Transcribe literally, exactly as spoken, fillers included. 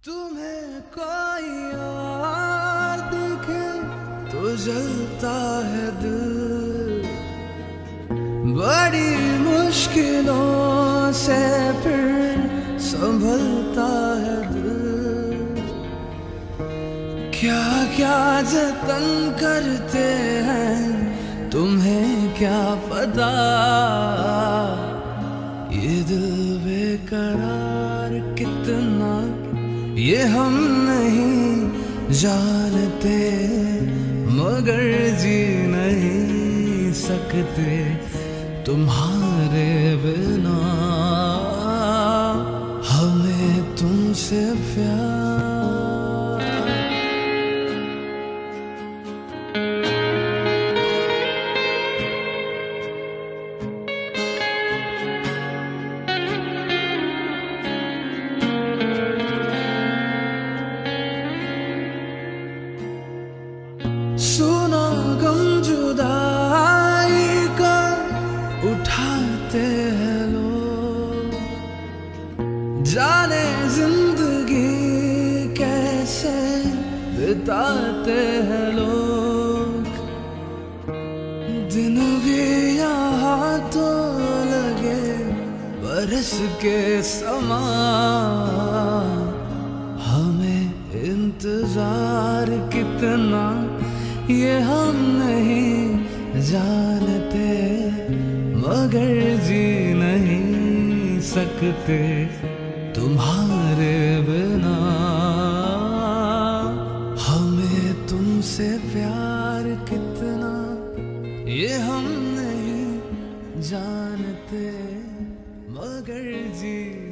तुम्हें कोई और दिखे तो जलता है दिल, बड़ी मुश्किलों से फिर संभलता है दिल। क्या क्या जतन करते हैं तुम्हें क्या पता, ये दिल बेकरार कितना ये हम नहीं जानते, मगर जी नहीं सकते तुम्हारे बिना। हमें तुमसे प्यार सुना गम जुदाई का उठाते हैं लोग, जाने जिंदगी कैसे बिताते हैं लोग। दिन भी यहाँ तो लगे बरस के समान, हमें इंतजार कितना ये हम नहीं जानते, मगर जी नहीं सकते तुम्हारे बिना। हमें तुमसे प्यार कितना ये हम नहीं जानते, मगर जी